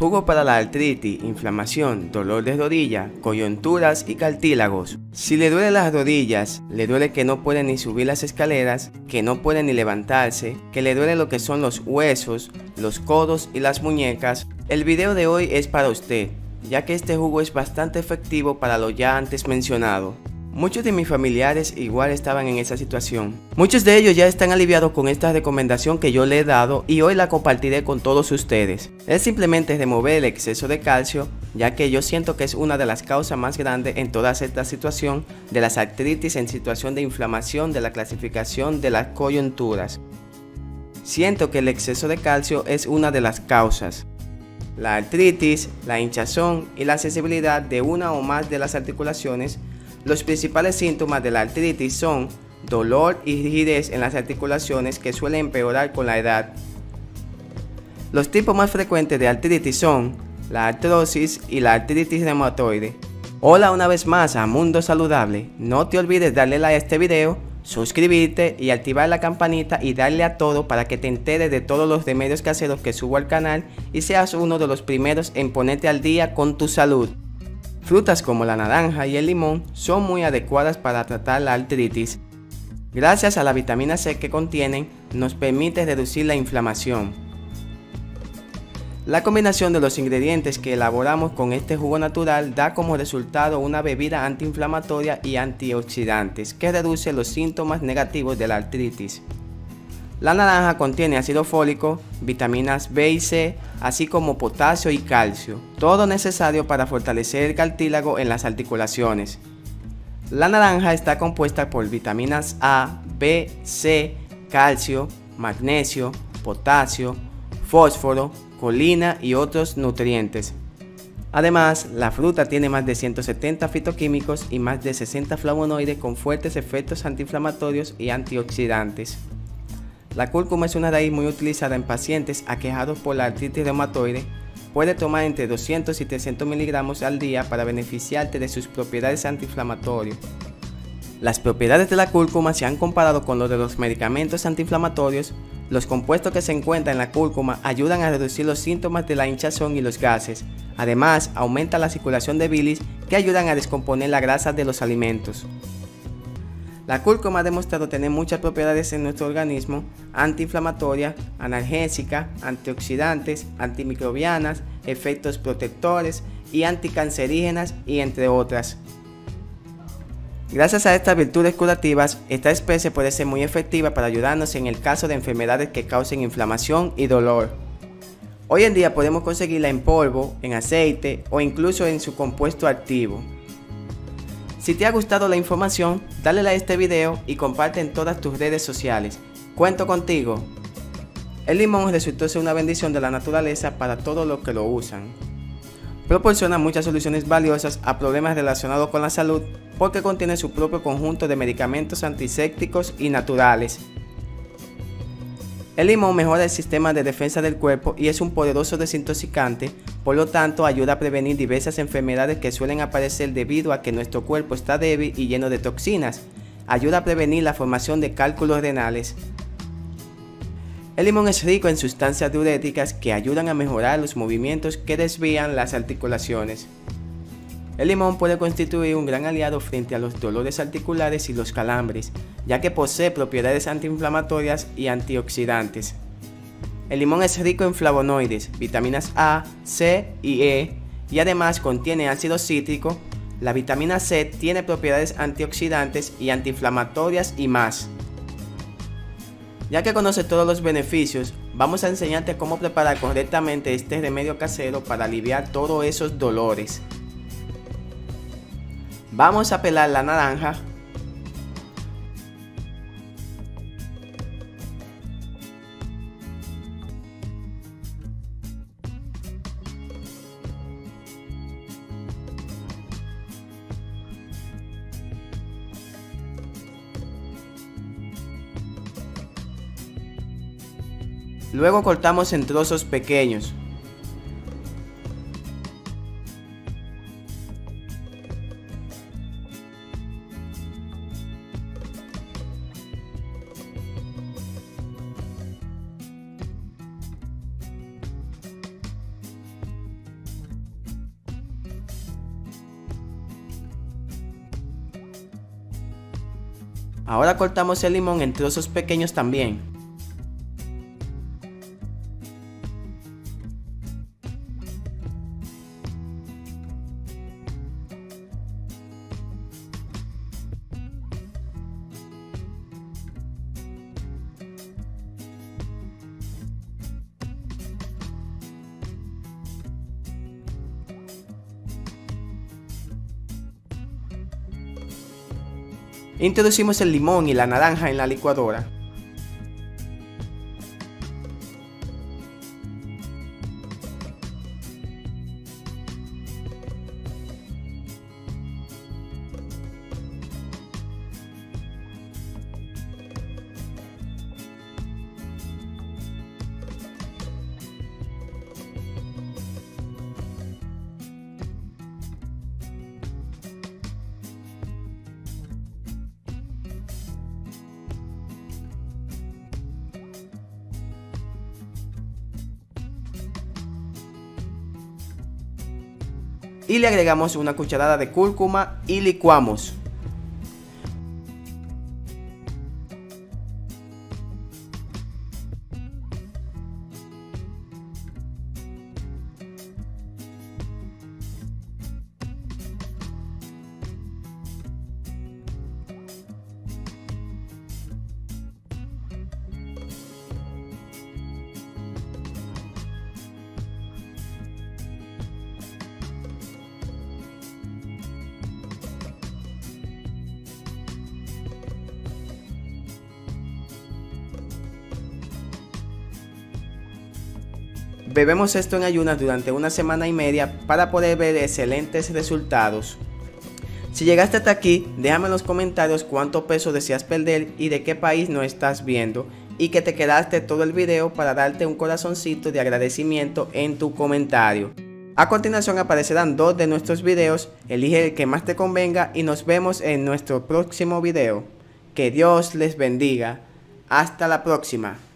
Jugo para la artritis, inflamación, dolor de rodilla, coyunturas y cartílagos. Si le duele las rodillas, le duele que no puede ni subir las escaleras, que no puede ni levantarse, que le duele lo que son los huesos, los codos y las muñecas, el video de hoy es para usted, ya que este jugo es bastante efectivo para lo ya antes mencionado. Muchos de mis familiares igual estaban en esa situación. Muchos de ellos ya están aliviados con esta recomendación que yo le he dado y hoy la compartiré con todos ustedes. Es simplemente remover el exceso de calcio, ya que yo siento que es una de las causas más grandes en toda esta situación de las artritis en situación de inflamación de la clasificación de las coyunturas. Siento que el exceso de calcio es una de las causas. La artritis, la hinchazón y la sensibilidad de una o más de las articulaciones. Los principales síntomas de la artritis son dolor y rigidez en las articulaciones que suelen empeorar con la edad. Los tipos más frecuentes de artritis son la artrosis y la artritis reumatoide. Hola una vez más a Mundo Saludable. No te olvides darle like a este video, suscribirte y activar la campanita y darle a todo para que te enteres de todos los remedios caseros que subo al canal y seas uno de los primeros en ponerte al día con tu salud. Frutas como la naranja y el limón son muy adecuadas para tratar la artritis. Gracias a la vitamina C que contienen, nos permite reducir la inflamación. La combinación de los ingredientes que elaboramos con este jugo natural da como resultado una bebida antiinflamatoria y antioxidantes que reduce los síntomas negativos de la artritis. La naranja contiene ácido fólico, vitaminas B y C, así como potasio y calcio, todo necesario para fortalecer el cartílago en las articulaciones. La naranja está compuesta por vitaminas A, B, C, calcio, magnesio, potasio, fósforo, colina y otros nutrientes. Además, la fruta tiene más de 170 fitoquímicos y más de 60 flavonoides con fuertes efectos antiinflamatorios y antioxidantes. La cúrcuma es una raíz muy utilizada en pacientes aquejados por la artritis reumatoide. Puede tomar entre 200 y 300 miligramos al día para beneficiarte de sus propiedades antiinflamatorias. Las propiedades de la cúrcuma se han comparado con los de los medicamentos antiinflamatorios. Los compuestos que se encuentran en la cúrcuma ayudan a reducir los síntomas de la hinchazón y los gases. Además, aumenta la circulación de bilis que ayudan a descomponer la grasa de los alimentos. La cúrcuma ha demostrado tener muchas propiedades en nuestro organismo: antiinflamatoria, analgésica, antioxidantes, antimicrobianas, efectos protectores y anticancerígenas, y entre otras. Gracias a estas virtudes curativas, esta especie puede ser muy efectiva para ayudarnos en el caso de enfermedades que causen inflamación y dolor. Hoy en día podemos conseguirla en polvo, en aceite o incluso en su compuesto activo. Si te ha gustado la información, dale like a este video y comparte en todas tus redes sociales. Cuento contigo. El limón resultó ser una bendición de la naturaleza para todos los que lo usan. Proporciona muchas soluciones valiosas a problemas relacionados con la salud porque contiene su propio conjunto de medicamentos antisépticos y naturales. El limón mejora el sistema de defensa del cuerpo y es un poderoso desintoxicante, por lo tanto ayuda a prevenir diversas enfermedades que suelen aparecer debido a que nuestro cuerpo está débil y lleno de toxinas. Ayuda a prevenir la formación de cálculos renales. El limón es rico en sustancias diuréticas que ayudan a mejorar los movimientos que desvían las articulaciones. El limón puede constituir un gran aliado frente a los dolores articulares y los calambres, ya que posee propiedades antiinflamatorias y antioxidantes. El limón es rico en flavonoides, vitaminas A, C y E, y además contiene ácido cítrico. La vitamina C tiene propiedades antioxidantes y antiinflamatorias y más. Ya que conoces todos los beneficios, vamos a enseñarte cómo preparar correctamente este remedio casero para aliviar todos esos dolores. Vamos a pelar la naranja. Luego cortamos en trozos pequeños. Ahora cortamos el limón en trozos pequeños también. Introducimos el limón y la naranja en la licuadora. Y le agregamos una cucharada de cúrcuma y licuamos. Bebemos esto en ayunas durante una semana y media para poder ver excelentes resultados. Si llegaste hasta aquí, déjame en los comentarios cuánto peso deseas perder y de qué país nos estás viendo, y que te quedaste todo el video para darte un corazoncito de agradecimiento en tu comentario. A continuación aparecerán 2 de nuestros videos, elige el que más te convenga y nos vemos en nuestro próximo video. Que Dios les bendiga. Hasta la próxima.